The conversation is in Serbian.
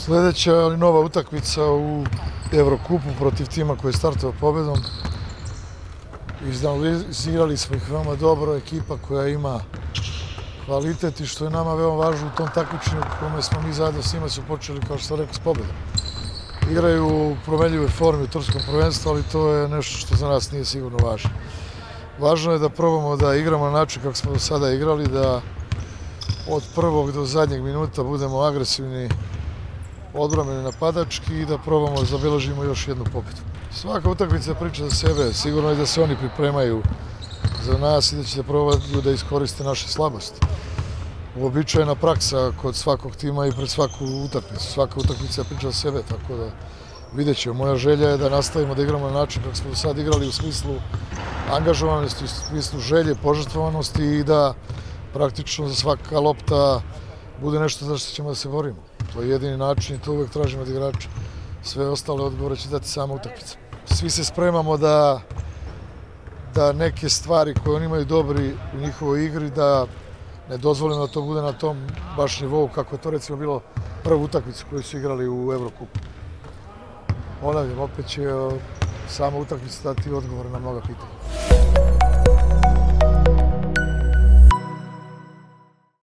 Sljedeća, ali nova utakmica u Evrokupu protiv tima koji je startao pobedom. Izigrali smo ih veoma dobro, ekipa koja ima kvalitet i što je nama veoma važno u tom takmičenju u kome smo mi zajedno s njima su počeli, kao što sam rekao, s pobedom. Igraju u promenljivoj formi u turskom prvenstvu, ali to je nešto što za nas nije sigurno važno. Važno je da probamo da igramo na način kako smo do sada igrali, da od prvog do zadnjeg minuta budemo agresivni, odbrambeni, napadački i da probamo da zabeležimo još jednu pobedu. Svaka utakmica priča za sebe, sigurno je da se oni pripremaju za nas i da će da probaju da iskoriste naše slabosti. Uobičajena praksa kod svakog tima i pred svaku utakmicu. Svaka utakmica priča za sebe, tako da vidjet ćemo. Moja želja je da nastavimo da igramo na način kako smo do sada igrali u smislu angažovanosti, u smislu želje, požrtvovanosti i da praktično za svaka lopta bude nešto za što ćemo da se borimo. To je jedini način i to uvek tražimo od igrača. Sve ostale odgovore će dati sama utakmica. Svi se spremamo da neke stvari koje oni imaju dobri u njihovoj igri, da ne dozvolimo da to bude na tom baš nivou kako je to recimo bilo prvu utakmicu koju su igrali u Evrokupu. Ponavljam, opet će sama utakmica dati odgovore na mnoga pitanja.